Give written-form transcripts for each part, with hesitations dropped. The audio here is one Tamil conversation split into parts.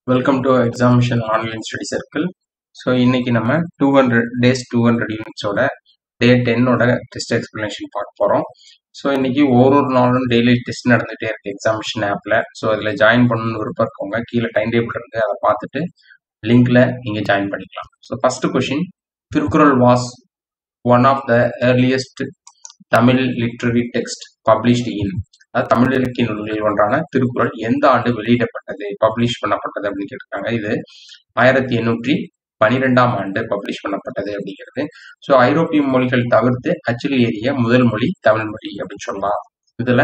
Welcome to examination online study circle. So இன்னைக்கு நம்ம 200 யூனிட்ஸோட டே 10ஓட டெஸ்ட் எக்ஸ்பிளனேஷன் பார்க்க போகிறோம். ஸோ இன்னைக்கு ஒரு நாளும் டெய்லி டெஸ்ட் நடந்துகிட்டே இருக்கு எக்ஸாமினேஷன் ஆப்பில். ஸோ அதில் ஜாயின் பண்ணணும்னு விருப்பம் இருக்கவங்க கீழே டைம் டேபிள் இருந்து அதை பார்த்துட்டு லிங்க்ல நீங்கள் ஜாயின் பண்ணிக்கலாம். So first question, Thirukkural was one of the earliest Tamil literary text published in, அதாவது தமிழ் இலக்கிய நூல்களில் ஒன்றான திருக்குறள் எந்த ஆண்டு வெளியிடப்பட்டது, பப்ளிஷ் பண்ணப்பட்டது அப்படின்னு கேட்டிருக்காங்க. இது 1812ஆம் ஆண்டு பப்ளிஷ் பண்ணப்பட்டது அப்படிங்கிறது. ஸோ ஐரோப்பிய மொழிகள் தவிர்த்து அச்சில் ஏறிய முதல் மொழி தமிழ் மொழி அப்படின்னு சொல்லலாம். இதுல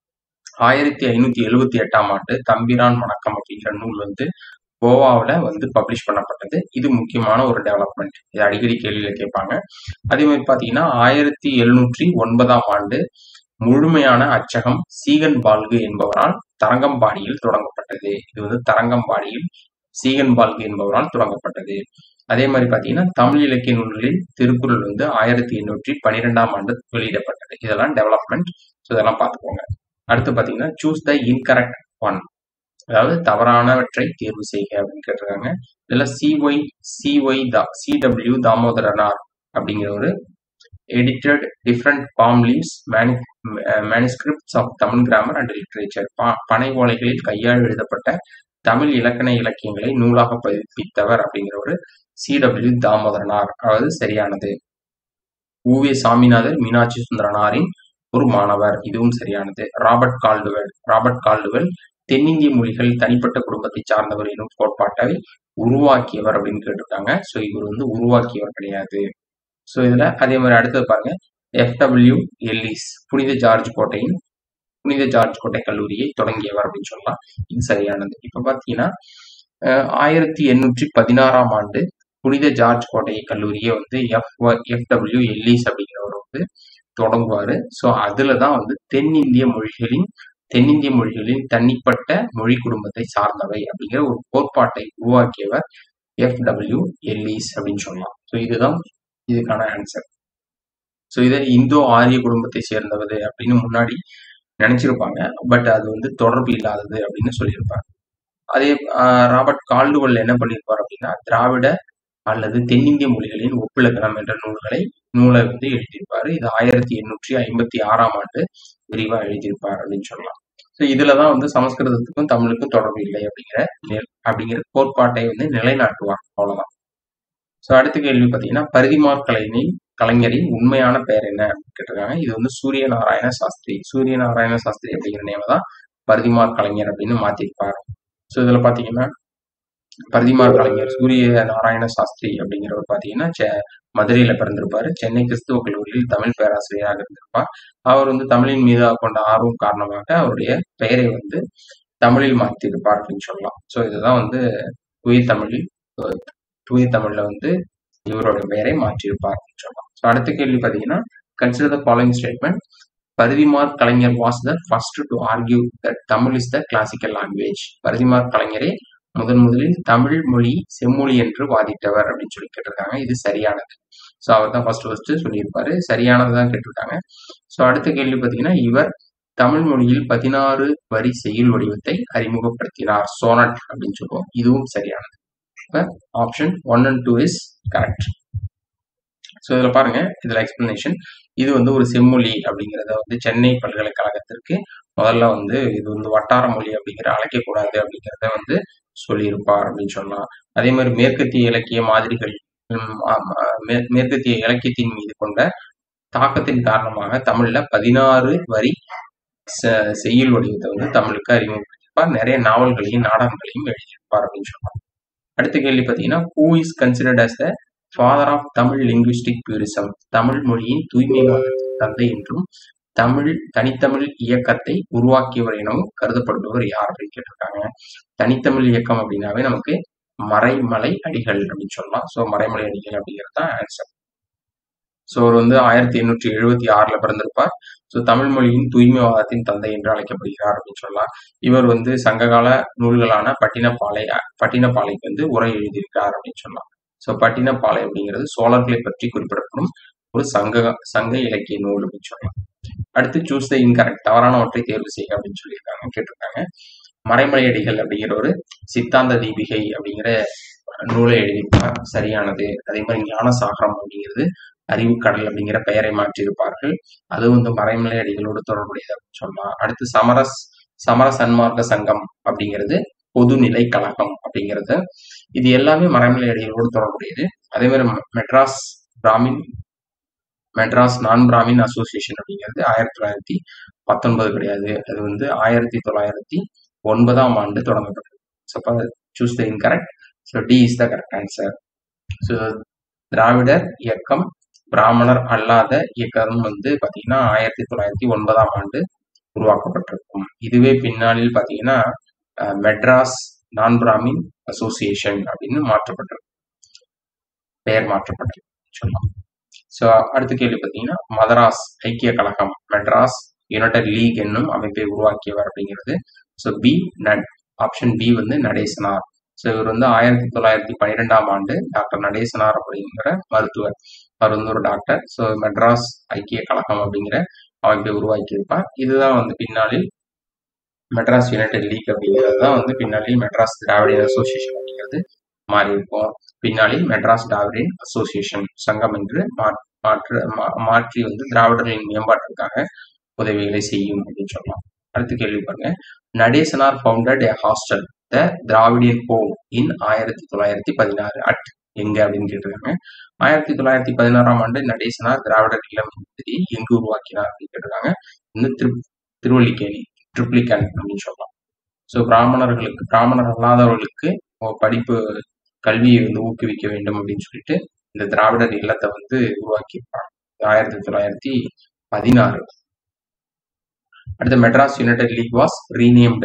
1578ஆம் ஆண்டு தம்பிரான் வணக்கம் அப்படிங்கிற நூல் கோவாவில் பப்ளிஷ் பண்ணப்பட்டது. இது முக்கியமான ஒரு டெவலப்மெண்ட், இது அடிக்கடி கேள்வியில கேட்பாங்க. அதே மாதிரி பாத்தீங்கன்னா 1709ஆம் ஆண்டு முழுமையான அச்சகம் சீகன் பால்கு என்பவரால் தரங்கம்பாடியில் தொடங்கப்பட்டது. இது தரங்கம்பாடியில் சீகன் பால்கு என்பவரால் தொடங்கப்பட்டது. அதே மாதிரி பாத்தீங்கன்னா தமிழ் இலக்கிய நூல்களில் திருக்குறள் 1812ஆம் ஆண்டு வெளியிடப்பட்டது. இதெல்லாம் டெவலப்மெண்ட். ஸோ இதெல்லாம் பார்த்துக்கோங்க. அடுத்து பாத்தீங்கன்னா சூஸ் த இன்கரெக்ட் ஒன், அதாவது தவறானவற்றை தேர்வு செய்க அப்படின்னு கேட்டிருக்காங்க. இதுல சிடபிள்யூ தாமோதரனார் அப்படிங்கிற ஒரு edited different palm leaves manuscripts of Tamil grammar and literature, பனை ஓலைகளில் கையால் எழுதப்பட்ட தமிழ் இலக்கண இலக்கியங்களை நூலாக பதிப்பித்தவர் அப்படிங்கிற ஒரு சிடபிள்யூ தாமோதரனார், அதாவது சரியானது. உவே சாமிநாதர் மீனாட்சி சுந்தரனாரின் ஒரு மாணவர், இதுவும் சரியானது. ராபர்ட் கால்டுவெல் தென்னிந்திய மொழிகள் தனிப்பட்ட குடும்பத்தை சார்ந்தவர் எனும் கோட்பாட்டை உருவாக்கியவர் அப்படின்னு கேட்டிருக்காங்க. ஸோ இவர் உருவாக்கியவர் கிடையாது. ஸோ இதுல அதே மாதிரி அடுத்தது பாருங்க, FW எல்லிஸ் புனித ஜார்ஜ் கோட்டை கல்லூரியை தொடங்கியவர் அப்படின்னு சொல்லலாம். இது சரியானது. இப்ப பாத்தீங்கன்னா 1816ஆம் ஆண்டு புனித ஜார்ஜ் கோட்டை கல்லூரியை FW எல்லிஸ் அப்படிங்கிறவர் தொடங்குவாரு. ஸோ அதுலதான் தென்னிந்திய மொழிகளின் தனிப்பட்ட மொழி குடும்பத்தை சார்ந்தவை அப்படிங்கிற ஒரு கோட்பாட்டை உருவாக்கியவர் FW எல்லிஸ் அப்படின்னு சொல்லலாம். ஸோ இதுதான் இதுக்கான ஆன்சர். ஸோ இதை இந்தோ ஆரிய குடும்பத்தை சேர்ந்தவது அப்படின்னு முன்னாடி நினைச்சிருப்பாங்க, பட் அது தொடர்பு இல்லாதது அப்படின்னு சொல்லியிருப்பாங்க. அதே ராபர்ட் கால்டுவெல் என்ன பண்ணியிருப்பார் அப்படின்னா திராவிட அல்லது தென்னிந்திய மொழிகளின் ஒப்பிலக்கணம் என்ற நூலை எழுதியிருப்பாரு. இது 1856ஆம் ஆண்டு விரிவா எழுதியிருப்பார் அப்படின்னு சொல்லலாம். ஸோ இதுலதான் சமஸ்கிருதத்துக்கும் தமிழுக்கும் தொடர்பு இல்லை அப்படிங்கிற கோட்பாட்டை நிலைநாட்டுவார். அவ்வளவுதான். ஸோ அடுத்த கேள்வி பார்த்தீங்கன்னா பரிதிமாற் கலைஞரின் உண்மையான பெயர் என்ன அப்படின்னு கேட்டிருக்காங்க. இது சூரிய நாராயண சாஸ்திரி அப்படிங்கிற நேம தான் பரிதிமாற் கலைஞர் அப்படின்னு மாத்திருப்பார். ஸோ இதுல பாத்தீங்கன்னா பரிதிமாற் கலைஞர் சூரிய நாராயண சாஸ்திரி அப்படிங்கிறவர் பாத்தீங்கன்னா மதுரையில பிறந்திருப்பாரு. சென்னை கிறிஸ்துவ கல்லூரியில் தமிழ் பேராசிரியராக இருந்திருப்பார். அவர் தமிழின் மீது கொண்ட ஆர்வம் காரணமாக அவருடைய பெயரை தமிழில் மாற்றிருப்பார் அப்படின்னு சொல்லலாம். ஸோ இதுதான் தூய தமிழ்ல இவரோட பெயரை மாற்றியிருப்பார் அப்படின்னு சொல்லலாம். ஸோ அடுத்த கேள்வி பாத்தீங்கன்னா consider the following statement. Parithimar Kalaignar was the first to argue that Tamil is the classical language. பரிதிமாற் கலைஞரே முதலில் தமிழ் மொழி செம்மொழி என்று வாதிட்டவர் அப்படின்னு சொல்லி கேட்டிருக்காங்க. இது சரியானது. ஸோ அவர் தான் ஃபர்ஸ்ட் சொல்லியிருப்பாரு. சரியானதுதான் கேட்டிருக்காங்க. ஸோ அடுத்த கேள்வி பார்த்தீங்கன்னா இவர் தமிழ் மொழியில் 16 வரி செய்யுள் வடிவத்தை அறிமுகப்படுத்தினார். சோனட் அப்படின்னு சொல்லுவோம். இதுவும் சரியானது. இப்ப option 1 and 2 is correct. So இதுல பாருங்க, இதுல எக்ஸ்பிளனேஷன். இது ஒரு செம்மொழி அப்படிங்கிறத சென்னை பல்கலைக்கழகத்திற்கு முதல்ல இது வட்டார மொழி அப்படிங்கிற அழைக்கக்கூடாது அப்படிங்கிறத சொல்லியிருப்பார் அப்படின்னு சொல்லலாம். அதே மாதிரி மேற்கத்திய இலக்கிய மாதிரிகள் மேற்கத்திய இலக்கியத்தின் மீது கொண்ட தாக்கத்தின் காரணமாக தமிழ்ல 16 வரி செய்யுள் வடிவத்தை தமிழுக்கு அறிமுகப்படுத்தியிருப்பார். நிறைய நாவல்களையும் நாடகங்களையும் எழுதியிருப்பார் அப்படின்னு சொல்லலாம். அடுத்த கேள்வி பார்த்தீங்கன்னா who is considered as the father of Tamil linguistic purism. Tamil மொழியின் தூய்மைவாதத்தின் தந்தை என்றும் தனித்தமிழ் இயக்கத்தை உருவாக்கியவர் எனவும் கருதப்படுபவர் யார் அப்படின்னு கேட்டிருக்காங்க. தனித்தமிழ் இயக்கம் அப்படின்னாவே நமக்கு மறைமலை அடிகள் அப்படின்னு சொல்லலாம். ஸோ மறைமலை அடிகள் அப்படிங்கிறது தான் ஆன்சர். ஸோ அவர் 1876ல பிறந்திருப்பார். ஸோ தமிழ் மொழியின் தூய்மைவாதத்தின் தந்தை என்று அழைக்கப்படுகிறார் அப்படின்னு சொல்லலாம். இவர் சங்ககால நூல்களான பட்டினப்பாலைக்கு உரை எழுதியிருக்கார் அப்படின்னு சொல்லலாம். ஸோ பட்டினப்பாலை அப்படிங்கிறது சோழர்களை பற்றி குறிப்பிடப்படும் ஒரு சங்க இலக்கிய நூல் அப்படின்னு சொல்லலாம். அடுத்து சூஸ் த இன்கரெக்ட், தவறானவற்றை தேர்வு செய்ய அப்படின்னு சொல்லியிருக்காங்க கேட்டிருக்காங்க. மறைமலையடிகள் அப்படிங்கிற ஒரு சித்தாந்த தீபிகை அப்படிங்கிற நூலை எழுதியிருப்பார், சரியானது. அதே மாதிரி ஞானசாகரம் அப்படிங்கிறது அறிவுக்கடல் அப்படிங்கிற பெயரை மாற்றியிருப்பார்கள், அது வந்து மறைமலை அடிகளோடு தொடர்புடையது அப்படின்னு சொல்லலாம். அடுத்து சமர சன்மார்க்க சங்கம் அப்படிங்கிறது பொதுநிலை கழகம் அப்படிங்கிறது, இது எல்லாமே மறைமலை அடிகளோடு தொடர்புடையது. அதே மாதிரி மெட்ராஸ் நான் பிராமின் அசோசியேஷன் அப்படிங்கிறது 1919 கிடையாது, அது வந்து 1909ஆம் ஆண்டு தொடங்கப்பட்டது. So choose the incorrect. So D is the correct answer. So திராவிடர் இயக்கம் பிராமணர் அல்லாத இயக்கம் வந்து பார்த்தீங்கன்னா 1909ஆம் ஆண்டு உருவாக்கப்பட்டிருக்கும். இதுவே பின்னாளில் பார்த்தீங்கன்னா மெட்ராஸ் நான் பிராமின் அசோசியேஷன் அப்படின்னு பெயர் மாற்றப்பட்டிருக்கு சொல்லலாம். ஸோ அடுத்த கேள்வி பார்த்தீங்கன்னா மதராஸ் ஐக்கிய கழகம், மெட்ராஸ் யுனைடெட் லீக் என்னும் அமைப்பை உருவாக்கியவர் அப்படிங்கிறது. ஸோ ஆப்ஷன் பி வந்து நடேசனார். ஸோ இவர் வந்து 1912ஆம் ஆண்டு டாக்டர் நடேசனார் அப்படிங்கிற மருத்துவர், அவர் வந்து ஒரு டாக்டர். ஸோ மெட்ராஸ் ஐக்கிய கழகம் அப்படிங்கிற அமைப்பை உருவாக்கியிருப்பார். இதுதான் வந்து பின்னாளில் மெட்ராஸ் யுனைடெட் லீக் அப்படிங்கிறது தான் வந்து பின்னாளில் மெட்ராஸ் திராவிடியன் அசோசியேஷன் அப்படிங்கிறது மாறி இருக்கும். பின்னாளில் மெட்ராஸ் திராவிடியன் அசோசியேஷன் சங்கம் என்று மாற்றி வந்து திராவிடர்களின் மேம்பாட்டிற்காக உதவிகளை செய்யும் அப்படின்னு சொல்லலாம். அடுத்த கேள்வி பாருங்க. Natesanar founded a hostel the Dravidian home in 1916 at எங்க அப்படின்னு கேட்டிருக்காங்க. 1916ஆம் ஆண்டு நடேசனார் திராவிடர் இல்லம் என்பதை எங்கு உருவாக்கினார் அப்படின்னு கேட்டிருக்காங்க. இந்த திருவல்லிக்கேணி, ட்ரிப்ளிகன் அப்படின்னு சொல்லலாம். ஸோ பிராமணர் அல்லாதவர்களுக்கு படிப்பு கல்வியை வந்து ஊக்குவிக்க வேண்டும் அப்படின்னு சொல்லிட்டு இந்த திராவிடர் இல்லத்தை வந்து உருவாக்கியிருப்பாங்க 1916. அடுத்த Madras united league was renamed.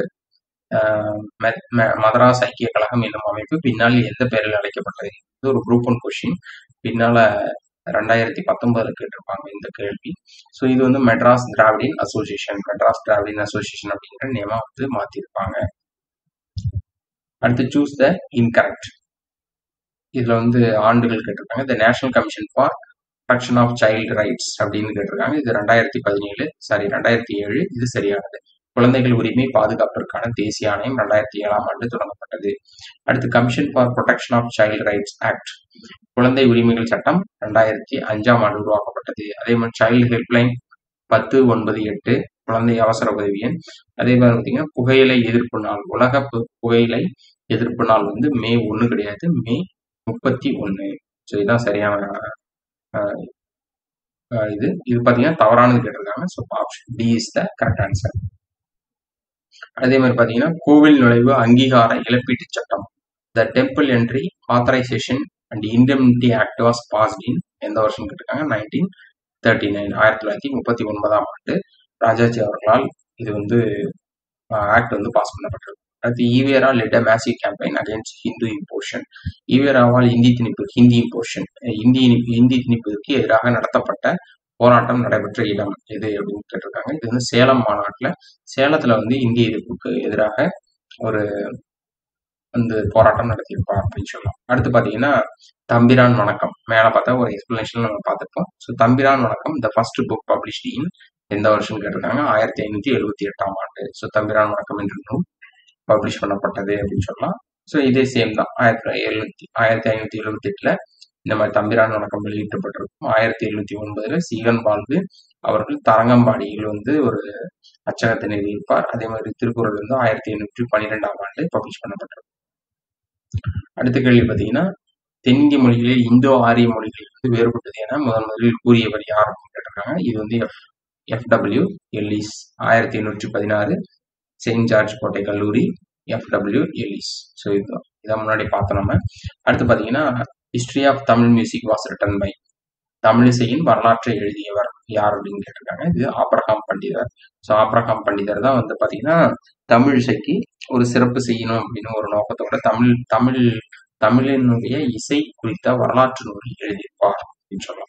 Madras ஐக்கிய கழகம் என்னும் அமைப்பு பின்னால் எந்த பெயரில் அழைக்கப்பட்டது? இது ஒரு குரூப் 1 கொஸ்டின், பின்னால 2019 கேட்டிருப்பாங்க இந்த கேள்வி. ஸோ இது வந்து மெட்ராஸ் திராவிடியன் அசோசியேஷன் அப்படிங்கிற நேமா வந்து மாத்திருப்பாங்க. அடுத்து சூஸ் த இன்கரெக்ட். இதுல வந்து ஆண்டுகள் கேட்டிருக்காங்க. The national commission for protection of child rights அப்படின்னு கேட்டிருக்காங்க. இது 2007. இது சரியானது. குழந்தைகள் உரிமை பாதுகாப்பிற்கான தேசிய ஆணையம் 2007ஆம் ஆண்டு தொடங்கப்பட்டது. அடுத்து commission for protection of child rights act, குழந்தை உரிமைகள் சட்டம் 2005ஆம் ஆண்டு உருவாக்கப்பட்டது. அதே மாதிரி சைல்டு ஹெல்ப்லைன் 1098 குழந்தை அவசர உதவி எண். அதே மாதிரி பார்த்தீங்கன்னா புகையிலை எதிர்ப்பு நாள், உலக புகையிலை எதிர்ப்பு நாள் வந்து மே 1 கிடையாது, மே 31. ஸோ இதுதான் சரியான இது பார்த்தீங்கன்னா தவறானது கேட்டிருக்காங்க. So option D is the correct answer. அதே மாதிரி பார்த்தீங்கன்னா கோவில் நுழைவு அங்கீகார இழப்பீட்டு சட்டம், the temple entry authorisation and indemnity act was passed in எந்த வருஷம் கேட்டிருக்காங்க? 1939ஆம் ஆண்டு ராஜாஜி அவர்களால் இது வந்து ஆக்ட் வந்து பாஸ் பண்ணப்பட்டது. அடுத்து EVR led a massive campaign against Hindu imposition. ஈவேராவால் ஹிந்தி திணிப்புக்கு எதிராக நடத்தப்பட்ட போராட்டம் நடைபெற்ற இடம் எது அப்படின்னு கேட்டிருக்காங்க. இது வந்து சேலம் மாநாட்டில், சேலத்துல வந்து இந்திய எதிர்ப்புக்கு எதிராக ஒரு வந்து போராட்டம் நடத்தியிருப்பார் அப்படின்னு சொல்லலாம். அடுத்து பார்த்தீங்கன்னா தம்பிரான் வணக்கம், மேலே பார்த்தா ஒரு எக்ஸ்பிளனேஷன் நம்ம பார்த்துருப்போம். So Thambiran Vanakkam the first book published in எந்த வருஷம் கேட்டிருக்காங்க? 1578ஆம் ஆண்டு. ஸோ தம்பிரான் வணக்கம் என்ற நூல் பப்ளிஷ் பண்ணப்பட்டது அப்படின்னு சொல்லலாம். ஸோ இதே சேம் தான் 1578 இந்த மாதிரி தம்பிரான் வணக்கம் வெளியிட்டப்பட்டிருக்கும். 1709 சீகன் பால்கு அவர்கள் தரங்கம்பாடியில் வந்து ஒரு அச்சகத்தை நிறுவியிருப்பார். அதே மாதிரி திருக்குறள் வந்து 1812ஆம் ஆண்டு பப்ளிஷ் பண்ணப்பட்டிருக்கும். அடுத்த கேள்வி பார்த்தீங்கன்னா தென்னிந்திய மொழிகளில் இந்தோ ஆரிய மொழிகள் வந்து வேறுபட்டது என முதலில் கூறியவர் யார் அப்படின்னு கேட்டிருக்காங்க. இது வந்து FW எல்லிஸ், 1816 செயின்ட் ஜார்ஜ் கோட்டை கல்லூரி, FW எல்லிஸ். ஸோ இதான் முன்னாடி பார்த்தோம் நம்ம. அடுத்து பார்த்தீங்கன்னா history of Tamil music was written by, தமிழிசையின் வரலாற்றை எழுதியவர் யார் அப்படின்னு கேட்டிருக்காங்க. இது ஆப்ரஹாம் பண்டிதர். ஸோ ஆப்ரஹாம் பண்டிதர் தான் வந்து பார்த்தீங்கன்னா தமிழிசைக்கு ஒரு சிறப்பு செய்யணும் அப்படின்னு ஒரு நோக்கத்தோட தமிழினுடைய இசை குறித்த வரலாற்று நூல் எழுதியிருப்பார் அப்படின்னு சொல்லலாம்.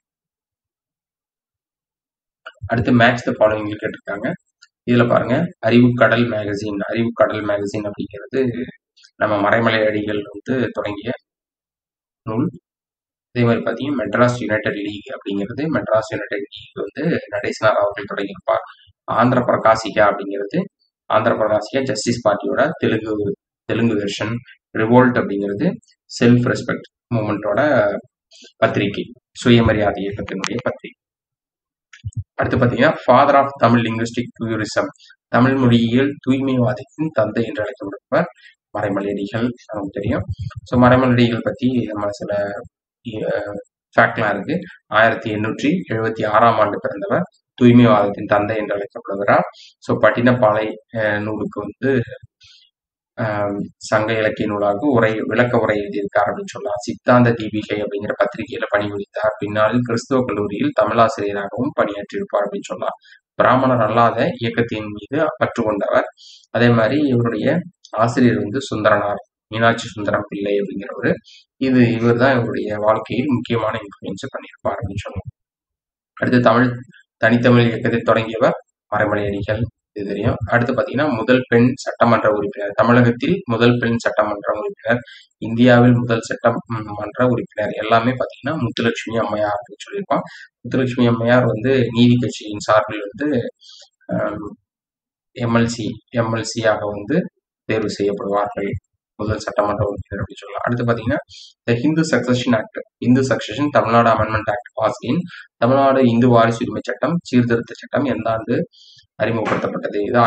அடுத்து மேட்ச் த ஃபாலோயிங் கேட்டிருக்காங்க. இதுல பாருங்க அறிவுக்கடல் மேகசின் அப்படிங்கிறது நம்ம மறைமலை அடிகள் வந்து தொடங்கிய நூல். அதே மாதிரி பார்த்தீங்கன்னா மெட்ராஸ் யுனைடெட் லீக் அப்படிங்கிறது வந்து நடேசனார் அவர்கள் தொடங்கியிருப்பார். ஆந்திர பிரகாசிகா அப்படிங்கிறது ஆந்திர பிரகாசிய ஜஸ்டிஸ் பார்ட்டியோட தெலுங்கு வெர்ஷன். ரிவோல்ட் அப்படிங்கிறது செல்ஃப் ரெஸ்பெக்ட் மூமெண்டோட பத்திரிகை, சுயமரியாதை இயக்கத்தினுடைய பத்திரிகை. அடுத்து பார்த்தீங்கன்னா father of Tamil linguistic purism, Tamil மொழியியல் தூய்மைவாதத்தின் தந்தை என்று அழைக்கப்படுபவர் மறைமலையடிகள், நமக்கு தெரியும். ஸோ மறைமலையடிகள் பற்றி நம்ம சில ஃபேக்ட்லாம் இருக்கு. 1876ஆம் ஆண்டு பிறந்தவர், தூய்மைவாதத்தின் தந்தை என்று அழைக்கப்படுகிறார். ஸோ பட்டினப்பாலை நூலுக்கு வந்து சங்க இலக்கிய நூலாக விளக்க உரை எழுதியிருக்கார் அப்படின்னு சொல்லலாம். சித்தாந்த தீபிகை அப்படிங்கிற பத்திரிகையில பணிபுரிந்தார். பின்னாளில் கிறிஸ்துவ கல்லூரியில் தமிழாசிரியராகவும் பணியாற்றியிருப்பார் அப்படின்னு சொல்லலாம். பிராமணர் அல்லாத இயக்கத்தின் மீது பற்று கொண்டவர். அதே மாதிரி இவருடைய ஆசிரியர் வந்து சுந்தரனார், மீனாட்சி சுந்தரம் பிள்ளை அப்படிங்கிறவரு. இவர் தான் இவருடைய வாழ்க்கையில் முக்கியமான இன்ஃபுளுன்ஸ் பண்ணியிருப்பார் அப்படின்னு சொல்லலாம். அடுத்து தனித்தமிழ் இயக்கத்தை தொடங்கியவர் மறைமலையடிகள், இது தெரியும். அடுத்து பார்த்தீங்கன்னா முதல் பெண் சட்டமன்ற உறுப்பினர், தமிழகத்தில் முதல் பெண் சட்டமன்ற உறுப்பினர், இந்தியாவில் முதல் சட்டமன்ற உறுப்பினர், எல்லாமே பார்த்தீங்கன்னா முத்துலட்சுமி அம்மையார் அப்படின்னு சொல்லியிருப்பான். முத்துலட்சுமி அம்மையார் வந்து நீதி கட்சியின் சார்பில் வந்து எம்எல்சியாக வந்து தேர்வு செய்யப்படுவார்கள், முதல் சட்டமன்ற உறுப்பினர் அப்படின்னு சொல்லலாம். அடுத்து பார்த்தீங்கன்னா the Hindu succession act, Hindu succession Tamil Nadu amendment act pass in, Tamil Nadu Hindu வாரிசு உரிமை சட்டம் சீர்திருத்த சட்டம் எந்த ஆண்டு அறிமுகப்படுத்தப்பட்டது? இது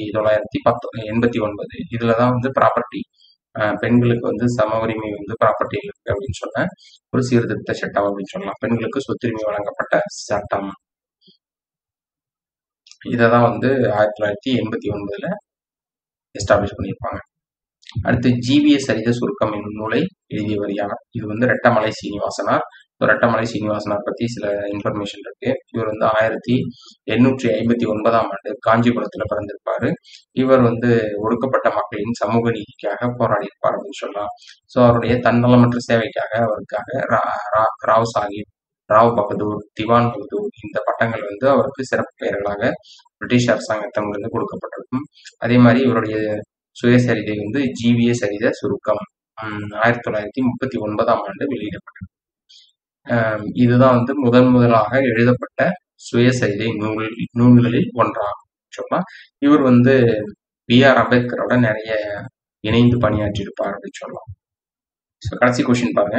1989. இதுலதான் வந்து ப்ராப்பர்ட்டி, பெண்களுக்கு வந்து சம உரிமை வந்து ப்ராப்பர்ட்டி இருக்கு அப்படின்னு சொன்ன ஒரு சீர்திருத்த சட்டம் அப்படின்னு சொல்லலாம். பெண்களுக்கு சொத்துரிமை வழங்கப்பட்ட சட்டம். இததான் வந்து 1989 எஸ்டாப்ளிஷ் பண்ணியிருப்பாங்க. அடுத்து ஜீவிய சரித சுருக்கம் என்னும் நூலை எழுதியவர் யார்? இது வந்து ரெட்டமலை சீனிவாசனார். ரெட்டமலை சீனிவாசனார் பத்தி சில இன்ஃபர்மேஷன் இருக்கு. இவர் வந்து 1859ஆம் ஆண்டு காஞ்சிபுரத்துல பிறந்திருப்பாரு. இவர் வந்து ஒடுக்கப்பட்ட மக்களின் சமூக நீதிக்காக போராடி இருப்பார் அப்படின்னு சொல்லலாம். ஸோ அவருடைய தன்னலமற்ற சேவைக்காக அவருக்காக ராவ் சாஹிப், ராவ் பகதூர், திவான் பகதூர் இந்த பட்டங்கள் வந்து அவருக்கு சிறப்பு பெயர்களாக பிரிட்டிஷ் அரசாங்கத்திலிருந்து கொடுக்கப்பட்டிருக்கும். அதே மாதிரி இவருடைய சுயசரிதை வந்து ஜீவிய சரித சுருக்கம் 1939ஆம் ஆண்டு வெளியிடப்பட்டது. இதுதான் வந்து முதலாக எழுதப்பட்ட சுயசரிதை நூல்களில் ஒன்றாகும் சொல்லலாம். இவர் வந்து B.R. அம்பேத்கரோட நிறைய இணைந்து பணியாற்றியிருப்பார் அப்படின்னு சொல்லலாம். கடைசி கொஸ்டின் பாருங்க.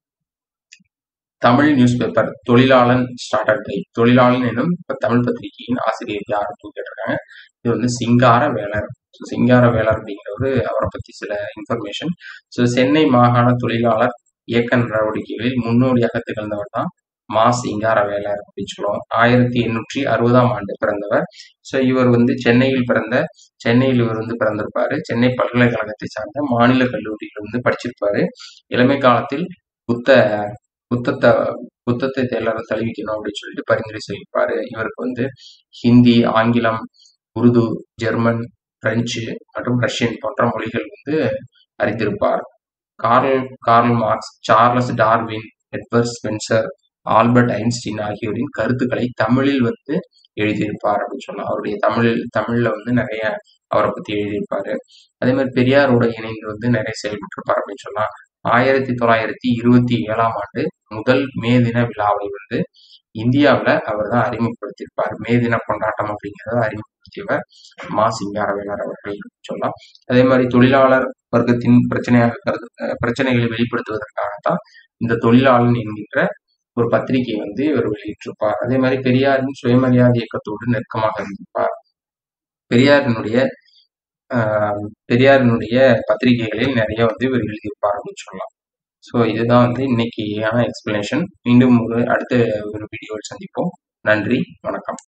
Tamil newspaper Thozhilalan started by, Thozhilalan என்னும் தமிழ் பத்திரிகையின் ஆசிரியர் யார் அப்படின்னு கேட்டிருக்காங்க. இது வந்து சிங்கார வேலர். சிங்கார வேலர் அப்படிங்கிறவரு, அவரை பத்தி சில இன்ஃபர்மேஷன். ஸோ சென்னை மாகாண தொழிலாளர் இயக்க நடவடிக்கைகளில் முன்னோடியாக திகழ்ந்தவர் தான் மா சிங்கார வேலர் அப்படின்னு சொல்லுவோம். 1860ஆம் ஆண்டு பிறந்தவர். ஸோ இவர் வந்து சென்னையில் இவர் வந்து பிறந்திருப்பாரு. சென்னை பல்கலைக்கழகத்தை சார்ந்த மாநில கல்லூரியில் வந்து படிச்சிருப்பாரு. இளமை காலத்தில் புத்தத்தை தழுவிக்கணும் அப்படின்னு சொல்லிட்டு பரிந்துரை செய்திருப்பாரு. இவருக்கு வந்து ஹிந்தி, ஆங்கிலம், உருது, ஜெர்மன், பிரெஞ்சு மற்றும் ரஷ்யன் போன்ற மொழிகள் வந்து அறிந்திருப்பார். Karl Marx, Charles Darwin, Edward Spencer, Albert Einstein ஆகியோரின் கருத்துக்களை தமிழில் வந்து எழுதியிருப்பார் அப்படின்னு சொல்லலாம். அவருடைய தமிழ்ல வந்து நிறைய அவரை பத்தி எழுதியிருப்பாரு. அதே மாதிரி பெரியாரோட இணைந்து வந்து நிறைய செயல்பட்டிருப்பார் அப்படின்னு சொல்லலாம். 1927ஆம் ஆண்டு முதல் மே தின விழாவை வந்து இந்தியாவில் அவர் தான் அறிமுகப்படுத்தியிருப்பார். மே தின கொண்டாட்டம் அப்படிங்கிறத அறிமுகப்படுத்தியவர் மா சிங்காரவேலர் அவர்கள் சொல்லலாம். அதே மாதிரி தொழிலாளர் வர்க்கத்தின் பிரச்சனைகளை வெளிப்படுத்துவதற்காகத்தான் இந்த தொழிலாளன் என்கின்ற ஒரு பத்திரிகை வந்து இவர் வெளியிட்டிருப்பார். அதே மாதிரி பெரியாரின் சுயமரியாதை இயக்கத்தோடு நெருக்கமாக இருந்திருப்பார். பெரியாரினுடைய பத்திரிகைகளில் நிறைய வந்து இவர் எழுதியிருப்பார் அப்படின்னு சொல்லலாம். ஸோ இதுதான் வந்து இன்னைக்கான எக்ஸ்பிளனேஷன். மீண்டும் அடுத்த ஒரு வீடியோவில் சந்திப்போம். நன்றி, வணக்கம்.